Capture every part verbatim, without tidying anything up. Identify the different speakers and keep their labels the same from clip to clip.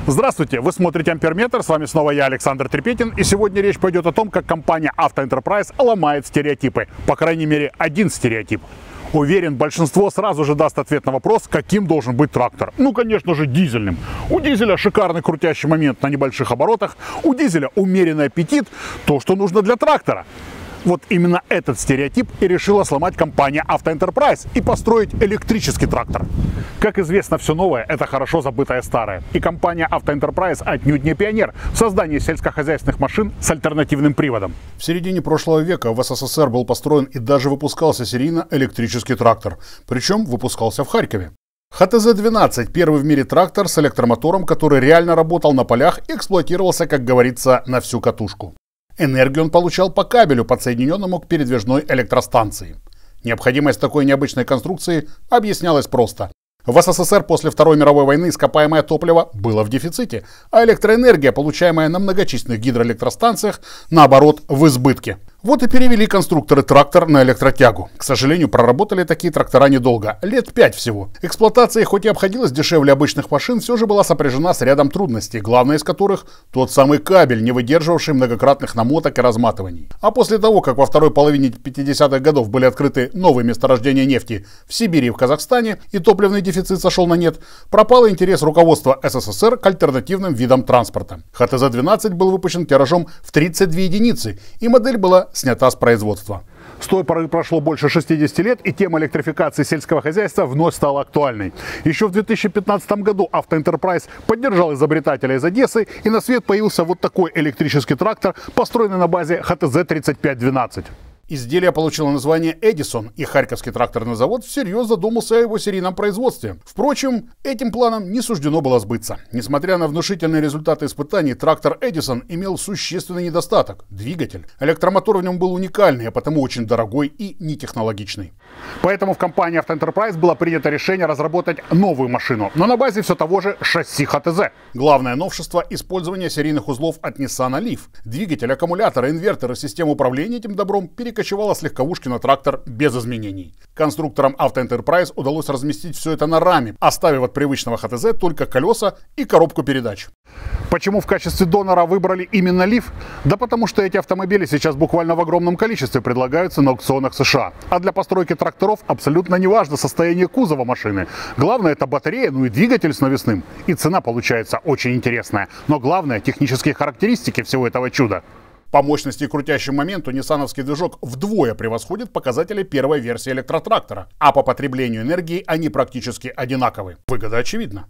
Speaker 1: Здравствуйте, вы смотрите Амперметр, с вами снова я, Александр Трепетин, и сегодня речь пойдет о том, как компания Auto Enterprise ломает стереотипы, по крайней мере один стереотип. Уверен, большинство сразу же даст ответ на вопрос, каким должен быть трактор. Ну, конечно же, дизельным. У дизеля шикарный крутящий момент на небольших оборотах, у дизеля умеренный аппетит, то, что нужно для трактора. Вот именно этот стереотип и решила сломать компания Auto Enterprise и построить электрический трактор. Как известно, все новое – это хорошо забытое старое. И компания Auto Enterprise отнюдь не пионер в создании сельскохозяйственных машин с альтернативным приводом.
Speaker 2: В середине прошлого века в СССР был построен и даже выпускался серийно электрический трактор. Причем выпускался в Харькове. Х Т З двенадцать – первый в мире трактор с электромотором, который реально работал на полях и эксплуатировался, как говорится, на всю катушку. Энергию он получал по кабелю, подсоединенному к передвижной электростанции. Необходимость такой необычной конструкции объяснялась просто. В СССР после Второй мировой войны ископаемое топливо было в дефиците, а электроэнергия, получаемая на многочисленных гидроэлектростанциях, наоборот, в избытке. Вот и перевели конструкторы трактор на электротягу. К сожалению, проработали такие трактора недолго, лет пять всего. Эксплуатация хоть и обходилась дешевле обычных машин, все же была сопряжена с рядом трудностей, главная из которых тот самый кабель, не выдерживавший многократных намоток и разматываний. А после того, как во второй половине пятидесятых годов были открыты новые месторождения нефти в Сибири и в Казахстане, и топливный дефицит сошел на нет, пропал интерес руководства С С С Р к альтернативным видам транспорта. Х Т З двенадцать был выпущен тиражом в тридцать две единицы, и модель была снята с производства.
Speaker 1: С той поры прошло больше шестидесяти лет, и тема электрификации сельского хозяйства вновь стала актуальной. Еще в две тысячи пятнадцатом году Auto Enterprise поддержал изобретателя из Одессы, и на свет появился вот такой электрический трактор, построенный на базе Х Т З тридцать пять двенадцать.
Speaker 2: Изделие получило название «Эдисон», и Харьковский тракторный завод всерьез задумался о его серийном производстве. Впрочем, этим планом не суждено было сбыться. Несмотря на внушительные результаты испытаний, трактор «Эдисон» имел существенный недостаток – двигатель. Электромотор в нем был уникальный, а потому очень дорогой и нетехнологичный.
Speaker 1: Поэтому в компании Auto Enterprise было принято решение разработать новую машину, но на базе все того же шасси Х Т З.
Speaker 2: Главное новшество – использование серийных узлов от Nissan Leaf. Двигатель, аккумулятор, инвертор и система управления этим добром перекочевали кочевала с легковушки на трактор без изменений. Конструкторам Auto Enterprise удалось разместить все это на раме, оставив от привычного Х Т З только колеса и коробку передач.
Speaker 1: Почему в качестве донора выбрали именно Leaf? Да потому что эти автомобили сейчас буквально в огромном количестве предлагаются на аукционах С Ш А. А для постройки тракторов абсолютно не важно состояние кузова машины. Главное это батарея, ну и двигатель с навесным. И цена получается очень интересная. Но главное технические характеристики всего этого чуда.
Speaker 2: По мощности и крутящему моменту ниссановский движок вдвое превосходит показатели первой версии электротрактора, а по потреблению энергии они практически одинаковы. Выгода очевидна.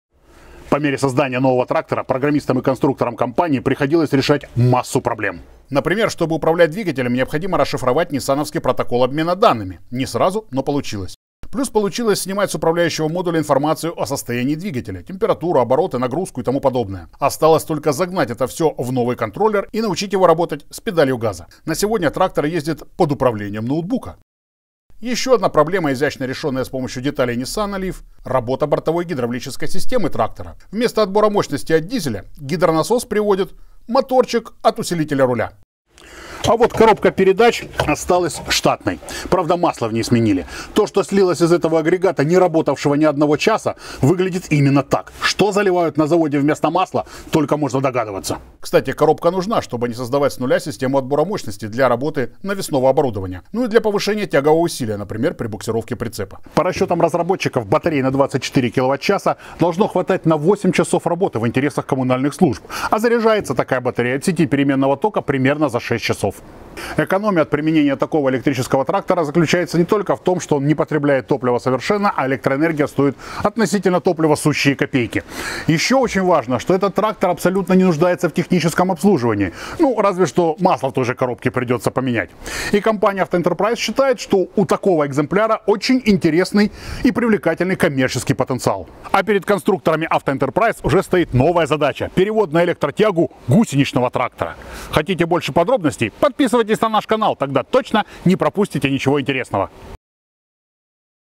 Speaker 1: По мере создания нового трактора программистам и конструкторам компании приходилось решать массу проблем.
Speaker 2: Например, чтобы управлять двигателем, необходимо расшифровать ниссановский протокол обмена данными. Не сразу, но получилось. Плюс получилось снимать с управляющего модуля информацию о состоянии двигателя, температуру, обороты, нагрузку и тому подобное. Осталось только загнать это все в новый контроллер и научить его работать с педалью газа. На сегодня трактор ездит под управлением ноутбука. Еще одна проблема, изящно решенная с помощью деталей Nissan Leaf – работа бортовой гидравлической системы трактора. Вместо отбора мощности от дизеля гидронасос приводит моторчик от усилителя руля.
Speaker 1: А вот коробка передач осталась штатной. Правда, масло в ней сменили. То, что слилось из этого агрегата, не работавшего ни одного часа, выглядит именно так. Что заливают на заводе вместо масла, только можно догадываться.
Speaker 2: Кстати, коробка нужна, чтобы не создавать с нуля систему отбора мощности для работы навесного оборудования. Ну и для повышения тягового усилия, например, при буксировке прицепа.
Speaker 1: По расчетам разработчиков, батареи на двадцать четыре киловатт-часа должно хватать на восемь часов работы в интересах коммунальных служб. А заряжается такая батарея от сети переменного тока примерно за шесть часов. Экономия от применения такого электрического трактора заключается не только в том, что он не потребляет топлива совершенно, а электроэнергия стоит относительно топлива сущие копейки. Еще очень важно, что этот трактор абсолютно не нуждается в техническом обслуживании. Ну, разве что масло в той же коробке придется поменять. И компания Auto Enterprise считает, что у такого экземпляра очень интересный и привлекательный коммерческий потенциал. А перед конструкторами Auto Enterprise уже стоит новая задача – перевод на электротягу гусеничного трактора. Хотите больше подробностей? Подписывайтесь на наш канал, тогда точно не пропустите ничего интересного.